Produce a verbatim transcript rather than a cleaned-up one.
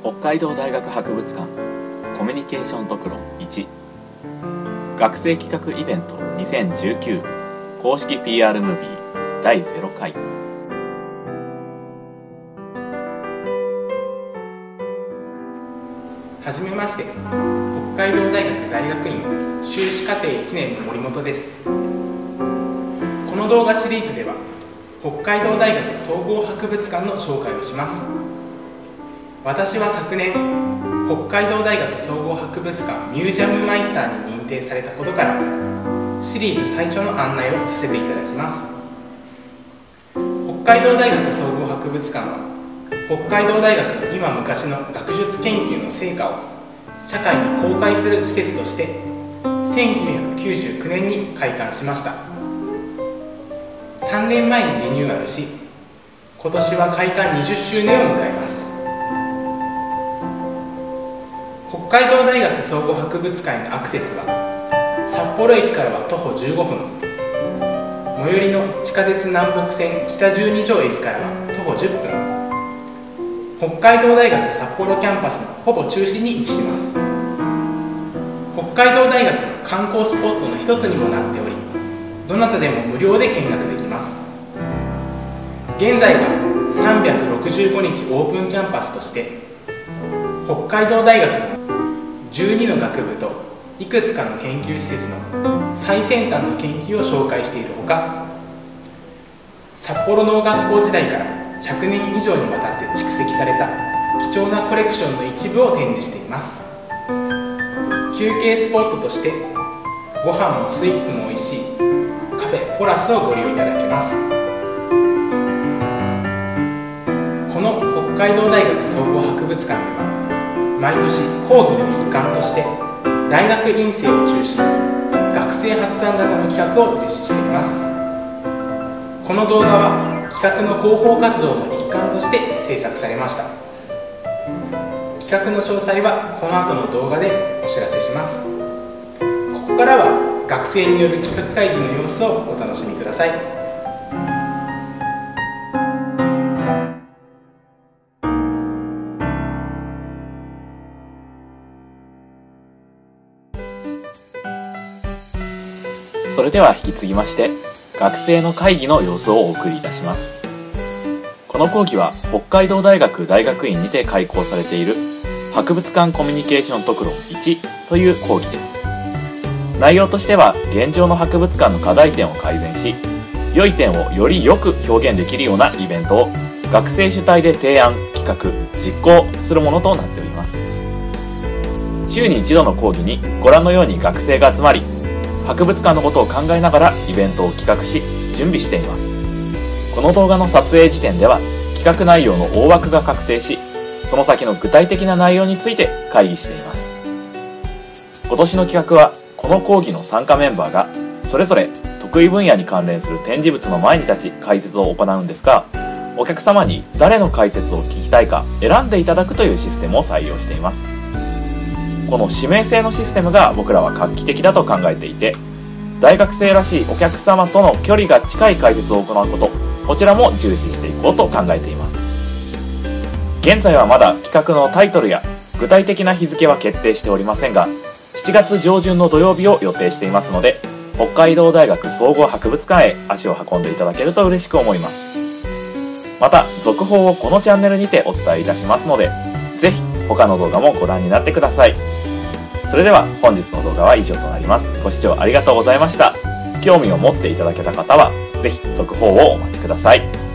北海道大学博物館コミュニケーション特論いち学生企画イベントにせんじゅうきゅう公式 ピーアール ムービーだいゼロかい。 はじめまして、北海道大学大学院修士課程いちねんの森本です。この動画シリーズでは北海道大学総合博物館の紹介をします。私は昨年北海道大学総合博物館ミュージアムマイスターに認定されたことからシリーズ最初の案内をさせていただきます。北海道大学総合博物館は北海道大学の今昔の学術研究の成果を社会に公開する施設としてせんきゅうひゃくきゅうじゅうきゅうねんに開館しました。さんねんまえにリニューアルし、今年は開館にじゅっしゅうねんを迎えます。北海道大学総合博物館へのアクセスは札幌駅からは徒歩じゅうごふん、最寄りの地下鉄南北線北十二条駅からは徒歩じゅっぷん、北海道大学札幌キャンパスのほぼ中心に位置します。北海道大学の観光スポットの一つにもなっており、どなたでも無料で見学できます。現在はさんびゃくろくじゅうごにちオープンキャンパスとして北海道大学のじゅうにの学部といくつかの研究施設の最先端の研究を紹介しているほか、札幌農学校時代からひゃくねん以上にわたって蓄積された貴重なコレクションの一部を展示しています。休憩スポットとしてご飯もスイーツもおいしいカフェポラスをご利用いただけます。この北海道大学総合博物館では毎年講義の一環として大学院生を中心に学生発案型の企画を実施しています。この動画は企画の広報活動の一環として制作されました。企画の詳細はこの後の動画でお知らせします。ここからは学生による企画会議の様子をお楽しみください。 それでは引き継ぎまして学生の会議の様子をお送りいたします。この講義は北海道大学大学院にて開講されている博物館コミュニケーション特論いちという講義です。内容としては現状の博物館の課題点を改善し、良い点をよりよく表現できるようなイベントを学生主体で提案、企画、実行するものとなっております。週に一度の講義にご覧のように学生が集まり、博物館のことを考えながらイベントを企画し準備しています。この動画の撮影時点では企画内容の大枠が確定し、その先の具体的な内容について会議しています。今年の企画はこの講義の参加メンバーがそれぞれ得意分野に関連する展示物の前に立ち解説を行うんですが、お客様に誰の解説を聞きたいか選んでいただくというシステムを採用しています。この指名制のシステムが僕らは画期的だと考えていて、大学生らしいお客様との距離が近い解説を行うこと、こちらも重視していこうと考えています。現在はまだ企画のタイトルや具体的な日付は決定しておりませんが、しちがつじょうじゅんの土曜日を予定していますので、北海道大学総合博物館へ足を運んでいただけると嬉しく思います。また続報をこのチャンネルにてお伝えいたしますので、ぜひ他の動画もご覧になってください。それでは本日の動画は以上となります。ご視聴ありがとうございました。興味を持っていただけた方はぜひ続報をお待ちください。